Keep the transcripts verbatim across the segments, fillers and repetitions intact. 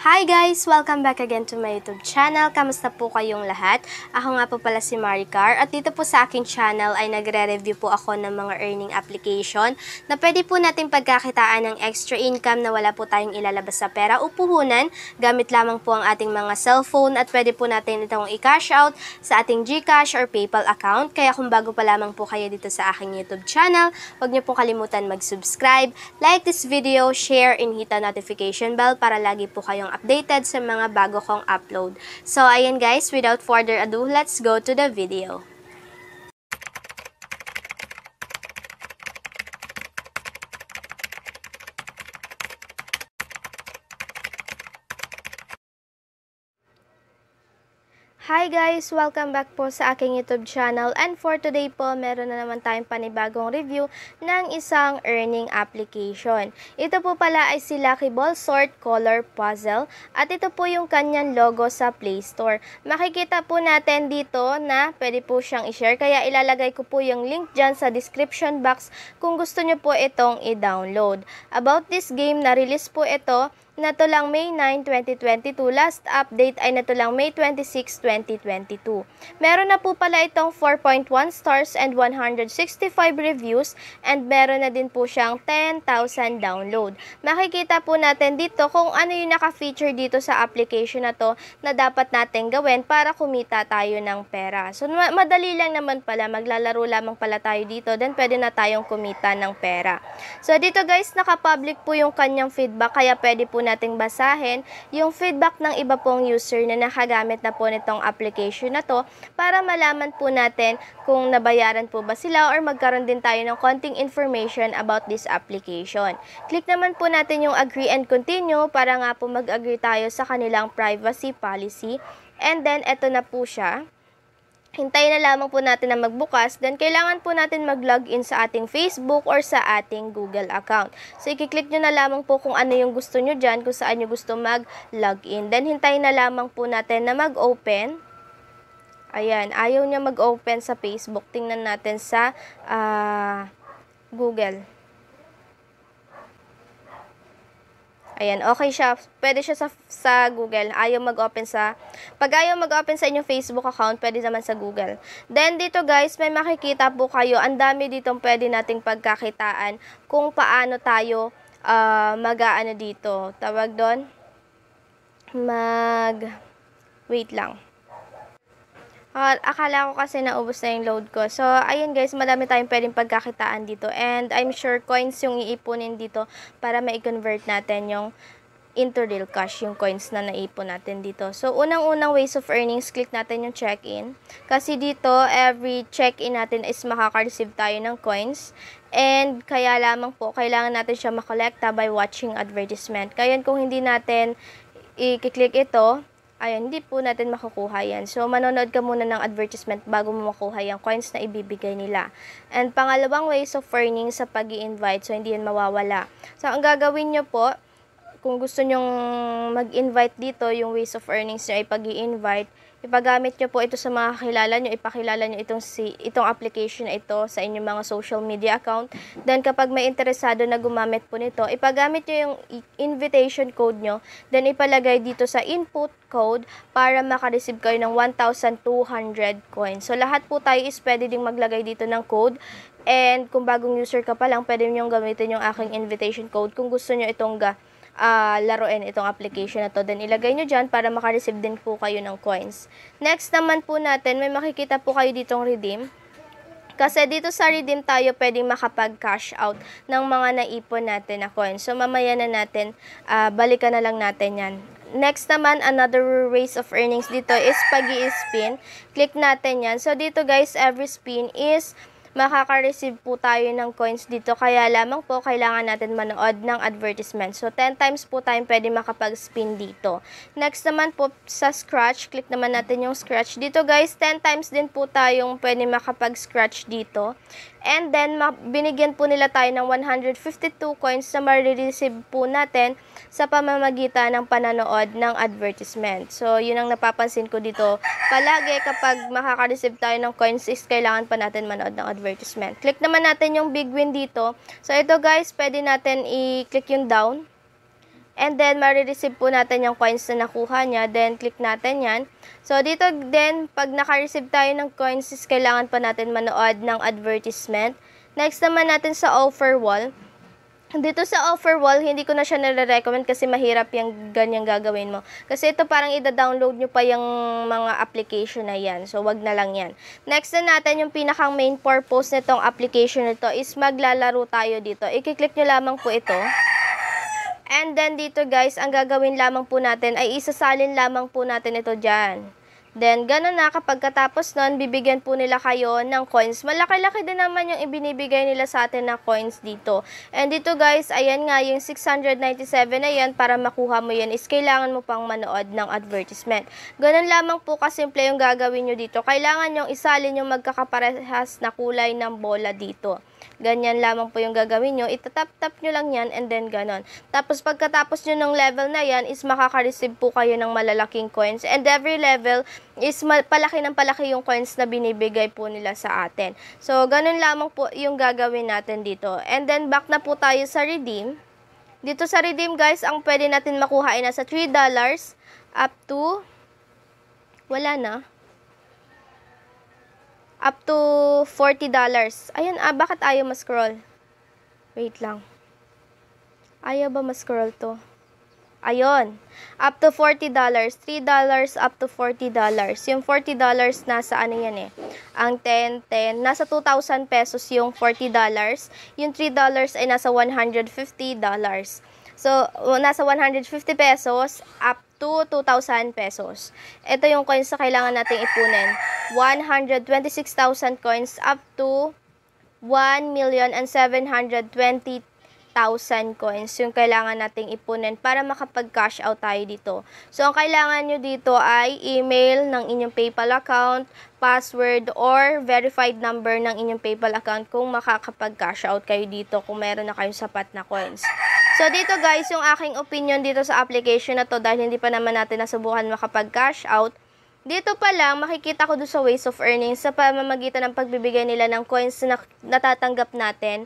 Hi guys! Welcome back again to my YouTube channel. Kamusta po kayong lahat? Ako nga po pala si Maricar at dito po sa aking channel ay nagre-review po ako ng mga earning application na pwede po natin pagkakitaan ng extra income na wala po tayong ilalabas sa pera o puhunan gamit lamang po ang ating mga cellphone at pwede po natin itong i-cash out sa ating GCash or PayPal account. Kaya kung bago pa lamang po kayo dito sa aking YouTube channel, huwag niyo po kalimutan mag-subscribe, like this video, share, and hit the notification bell para lagi po kayong updated sa mga bago kong upload. So, ayan guys, without further ado, let's go to the video. Hi guys! Welcome back po sa aking YouTube channel, and for today po, meron na naman tayong panibagong review ng isang earning application. Ito po pala ay si Lucky Ball Sort Color Puzzle at ito po yung kanyang logo sa Play Store. Makikita po natin dito na pwede po siyang i-share, kaya ilalagay ko po yung link dyan sa description box kung gusto nyo po itong i-download. About this game, na-release po ito na to lang May nine, twenty twenty-two. Last update ay na to lang May twenty-six, twenty twenty-two. Meron na po pala itong four point one stars and one hundred sixty-five reviews, and meron na din po siyang ten thousand download. Makikita po natin dito kung ano yung naka-feature dito sa application na to na dapat natin gawin para kumita tayo ng pera. So, madali lang naman pala. Maglalaro lamang pala tayo dito, then pwede na tayong kumita ng pera. So, dito guys, naka-public po yung kanyang feedback, kaya pwede po nating basahin yung feedback ng iba pong user na nakagamit na po nitong application na to para malaman po natin kung nabayaran po ba sila or magkaroon din tayo ng konting information about this application. Click naman po natin yung agree and continue para nga po mag-agree tayo sa kanilang privacy policy, and then eto na po siya. Hintayin na lamang po natin na magbukas, then kailangan po natin mag-login sa ating Facebook or sa ating Google account. So, i-click nyo na lamang po kung ano yung gusto nyo dyan, kung saan nyo gusto mag-login. Then, hintayin na lamang po natin na mag-open. Ayan, ayaw niya mag-open sa Facebook. Tingnan natin sa uh, Google. Ayan, okay siya. Pwede siya sa, sa Google. Ayaw mag-open sa... Pag ayaw mag-open sa inyong Facebook account, pwede naman sa Google. Then, dito guys, may makikita po kayo. Ang dami ditong pwede nating pagkakitaan kung paano tayo uh, mag-aano dito. Tawag doon? Mag... Wait lang. Uh, akala ko kasi naubos na yung load ko. So, ayun guys, madami tayong pwedeng pagkakitaan dito. And I'm sure coins yung iipunin dito para ma-convert natin yung into real cash, yung coins na naipon natin dito. So, unang-unang ways of earnings, click natin yung check-in. Kasi dito, every check-in natin is makaka-receive tayo ng coins. And kaya lamang po, kailangan natin siya makolekta by watching advertisement. Kaya kung hindi natin i-click ito, ayun, hindi po natin makukuha yan. So, manonood ka muna ng advertisement bago mo makuha yung coins na ibibigay nila. And pangalawang ways of earning sa pag-i-invite. So, hindi yan mawawala. So, ang gagawin nyo po, kung gusto nyong mag-invite dito, yung ways of earnings nyo ay pag-i-invite, ipagamit nyo po ito sa mga kakilala nyo, ipakilala nyo itong, si, itong application na ito sa inyong mga social media account. Then, kapag may interesado na gumamit po nito, ipagamit nyo yung invitation code nyo, then ipalagay dito sa input code para makareceive kayo ng one thousand two hundred coins. So, lahat po tayo is pwede ding maglagay dito ng code. And, kung bagong user ka pa lang, pwede nyo gamitin yung aking invitation code kung gusto nyo itong ga Uh, laruin itong application na to. Then, ilagay nyo dyan para makareceive din po kayo ng coins. Next naman po natin, may makikita po kayo ditong redeem. Kasi dito sa redeem tayo pwedeng makapag-cash out ng mga naipon natin na coins. So, mamaya na natin, uh, balikan na lang natin yan. Next naman, another ways of earnings dito is pag-i-spin. Click natin yan. So, dito guys, every spin is makaka-receive po tayo ng coins dito. Kaya lamang po, kailangan natin manood ng advertisement. So, ten times po tayo pwede makapag-spin dito. Next naman po, sa scratch, click naman natin yung scratch. Dito guys, ten times din po tayong pwede makapag-scratch dito. And then, binigyan po nila tayo ng one hundred fifty-two coins na ma-receive po natin sa pamamagitan ng pananood ng advertisement. So, yun ang napapansin ko dito. Palagi kapag makaka-receive tayo ng coins is kailangan pa natin manood ng advertisement. Click naman natin yung big win dito. So, ito guys, pwede natin i-click yung down. And then, marireceive po natin yung coins na nakuha niya. Then, click natin yan. So, dito din, pag naka-receive tayo ng coins, is kailangan pa natin manood ng advertisement. Next naman natin sa offer wall. Dito sa offer wall, hindi ko na siya nare-recommend kasi mahirap yung ganyang gagawin mo. Kasi ito parang ida-download nyo pa yung mga application na yan. So, wag na lang yan. Next na natin, yung pinakang main purpose nitong application nito is maglalaro tayo dito. I-click nyo lamang po ito. And then dito guys, ang gagawin lamang po natin ay isasalin lamang po natin ito dyan. Then, gano'n na, kapag katapos nun, bibigyan po nila kayo ng coins. Malaki-laki din naman yung ibinibigay nila sa atin na coins dito. And dito guys, ayan nga, yung six hundred ninety-seven na yan, para makuha mo yan, is kailangan mo pang manood ng advertisement. Gano'n lamang po kasimple yung gagawin nyo dito. Kailangan yung isalin yung magkakaparehas na kulay ng bola dito. Ganyan lamang po yung gagawin nyo. Itatap-tap nyo lang yan and then ganon. Tapos pagkatapos nyo ng level na yan is makaka-receive po kayo ng malalaking coins. And every level is palaki ng palaki yung coins na binibigay po nila sa atin. So, ganon lamang po yung gagawin natin dito. And then back na po tayo sa redeem. Dito sa redeem guys, ang pwede natin makuha ay nasa three dollars up to, wala na. Up to forty dollars. Ayun, ah, bakit ayaw ma-scroll? Wait lang. Ayaw ba ma-scroll to? Ayun. Up to forty dollars. three dollars up to forty dollars. Yung forty dollars nasa ano yan eh. Ang ten, ten. Nasa two thousand pesos yung forty dollars. Yung three dollars ay nasa one hundred fifty dollars. So, nasa one hundred fifty pesos up to two thousand pesos. Ito yung coins na kailangan nating ipunin. one hundred twenty-six thousand coins up to one million seven hundred twenty thousand coins yung kailangan nating ipunin para makapag-cash out tayo dito. So, ang kailangan nyo dito ay email ng inyong PayPal account, password, or verified number ng inyong PayPal account kung makakapag-cash out kayo dito kung meron na kayong sapat na coins. So, dito guys, yung aking opinion dito sa application na to, dahil hindi pa naman natin nasubukan makapag-cash out, dito pa lang, makikita ko doon sa ways of earnings sa pamamagitan ng pagbibigay nila ng coins na natatanggap natin.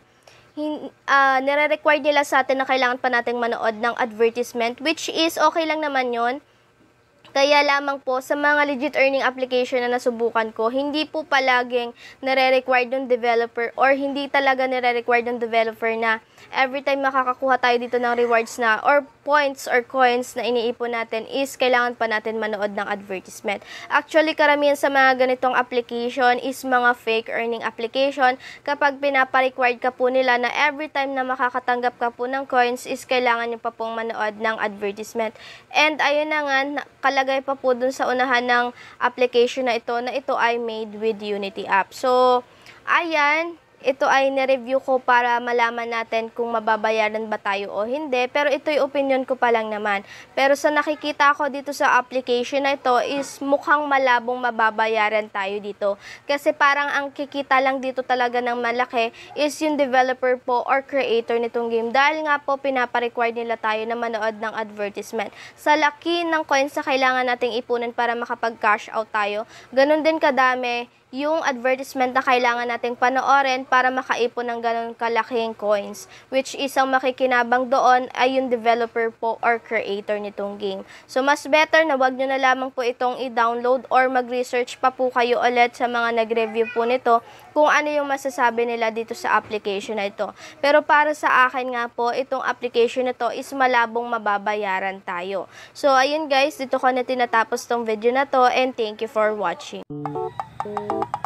Uh, nire-require nila sa atin na kailangan pa nating manood ng advertisement, which is okay lang naman yon. Kaya lamang po, sa mga legit earning application na nasubukan ko, hindi po palaging nire-require ng developer or hindi talaga nire-require ng developer na every time makakakuha tayo dito ng rewards na or points or coins na iniipon natin is kailangan pa natin manood ng advertisement. Actually, karamihan sa mga ganitong application is mga fake earning application. Kapag pinapa-required ka po nila na every time na makakatanggap ka po ng coins is kailangan nyo pa pong manood ng advertisement. And ayun na nga, kalagay pa po dun sa unahan ng application na ito na ito ay made with Unity app. So, ayan. Ito ay na-review ko para malaman natin kung mababayaran ba tayo o hindi. Pero ito yung opinion ko pa lang naman. Pero sa nakikita ko dito sa application na ito is mukhang malabong mababayaran tayo dito. Kasi parang ang kikita lang dito talaga ng malaki is yung developer po or creator nitong game. Dahil nga po pinapa-require nila tayo na manood ng advertisement. Sa laki ng coins na kailangan nating ipunin para makapag-cash out tayo, ganun din kadami yung advertisement na kailangan nating panoorin para makaipon ng ganun kalaking coins, which isang makikinabang doon ay yung developer po or creator nitong game. So, mas better na wag nyo na lamang po itong i-download or mag-research pa po kayo ulit sa mga nag-review po nito kung ano yung masasabi nila dito sa application na ito. Pero para sa akin nga po, itong application na to is malabong mababayaran tayo. So, ayun guys, dito ko na tinatapos tong video na to and thank you for watching. Thank you.